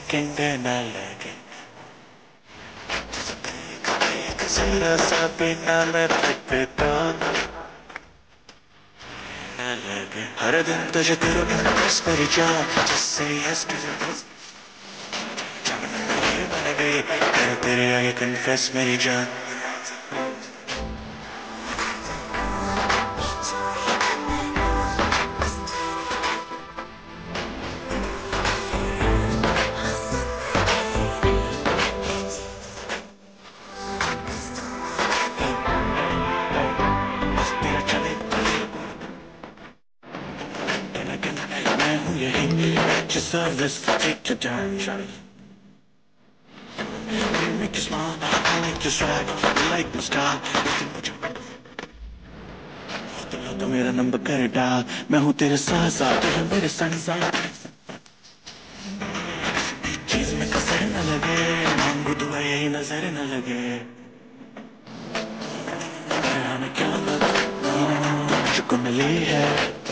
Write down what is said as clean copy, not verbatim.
Second न लगे, जरा सा बिना मैं फिरता न लगे। हर दिन तुझे करो इम्प्रेस मेरी जान, just say yes to this। बन गई मैं तेरे आगे कन्फेस मेरी जान। मैं हूँ यही, just serve this, take your time, shawty। You make you smile, I like your swag, you like my style। तो मेरा नंबर कर डाल, मैं हूँ तेरे साथ साथ, तू है मेरे संग साथ। चीज में कसर न लगे, मांगू दुआ यही नजर न लगे। हमें क्या मुझको मिली है।